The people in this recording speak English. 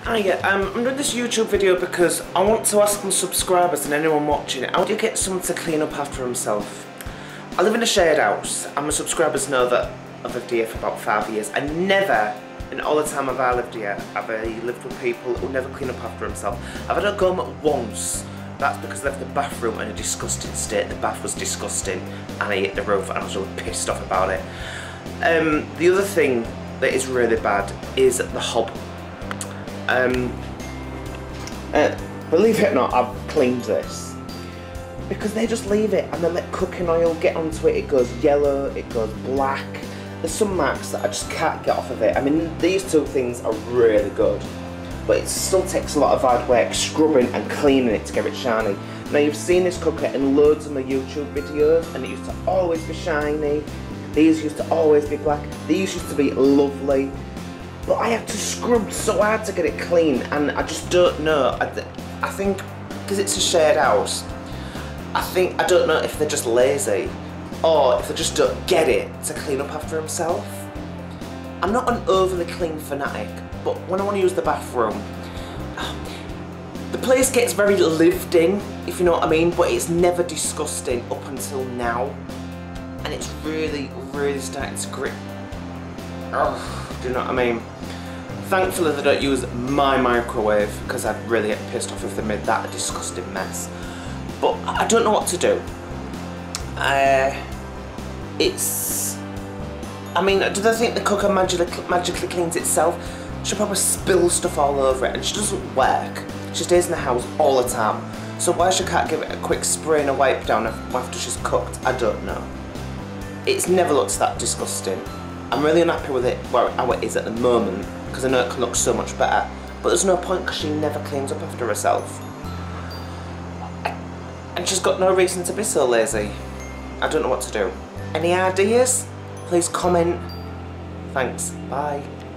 Hiya, I'm doing this YouTube video because I want to ask my subscribers and anyone watching it, how do you get someone to clean up after himself? I live in a shared house and my subscribers know that I've lived here for about 5 years. I never, in all the time I've lived here, I've lived with people who never clean up after themselves. I've had a go at once. That's because I left the bathroom in a disgusting state. The bath was disgusting and I hit the roof and I was really pissed off about it. The other thing that is really bad is the hob. Believe it or not, I've cleaned this because they just leave it and they let cooking oil get onto it. It goes yellow, it goes black. There's some marks that I just can't get off of it. I mean, these two things are really good, but it still takes a lot of hard work scrubbing and cleaning it to get it shiny. Now, you've seen this cooker in loads of my YouTube videos and it used to always be shiny. These used to always be black. These used to be lovely. But I had to scrub so hard to get it clean, and I just don't know. I think because it's a shared house, I don't know if they're just lazy or if they just don't get it to clean up after himself. I'm not an overly clean fanatic, but when I want to use the bathroom, the place gets very lived in, if you know what I mean, but it's never disgusting up until now. And it's really, really starting to grip. Oh, do you know what I mean? Thankfully they don't use my microwave because I'd really get pissed off if they made that a disgusting mess. But I don't know what to do. I mean, do they think the cooker magically cleans itself? She'll probably spill stuff all over it and she doesn't work. She stays in the house all the time. So why she can't give it a quick spray and a wipe down after she's cooked, I don't know. It's never looked that disgusting. I'm really unhappy with it how it is at the moment because I know it can look so much better, but there's no point because she never cleans up after herself. And she's got no reason to be so lazy. I don't know what to do. Any ideas? Please comment. Thanks. Bye.